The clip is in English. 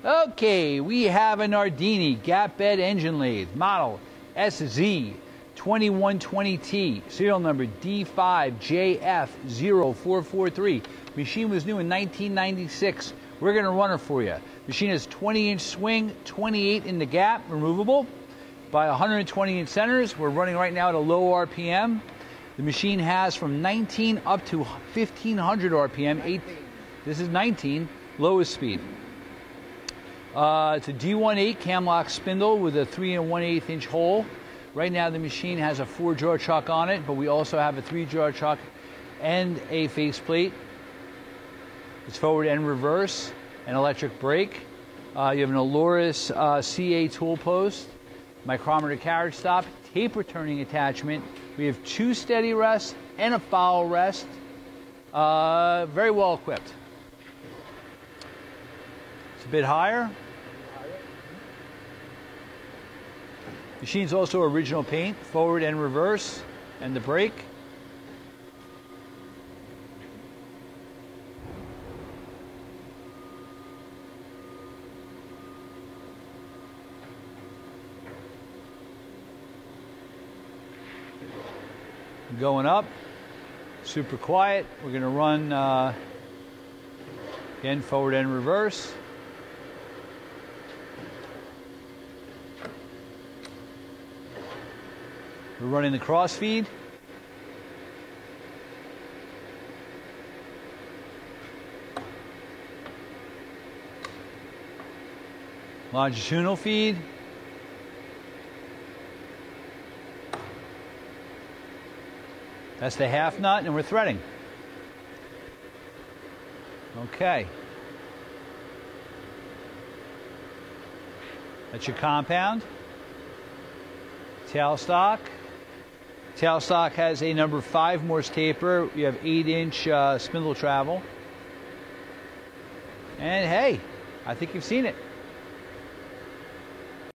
Okay, we have a Nardini gap bed engine lathe, model SZ2120T, serial number D5JF0443. Machine was new in 1996. We're going to run her for you. Machine has 20-inch swing, 28 in the gap, removable, by 120-inch centers. We're running right now at a low RPM. The machine has from 19 up to 1500 RPM. This is 19, lowest speed. It's a D18 Camlock spindle with a 3 1/8 inch hole. Right now the machine has a 4-jaw chuck on it, but we also have a 3-jaw chuck and a faceplate. It's forward and reverse, an electric brake. You have an Aloris CA tool post, micrometer carriage stop, taper turning attachment. We have 2 steady rests and a foul rest. Very well equipped. It's a bit higher. Machine's also original paint, forward and reverse, and the brake. Going up, super quiet. We're going to run again forward and reverse. We're running the cross feed. Longitudinal feed. That's the half nut, and we're threading. Okay. That's your compound. Tailstock. Tailstock has a number 5 Morse taper. You have 8-inch spindle travel. And hey, I think you've seen it.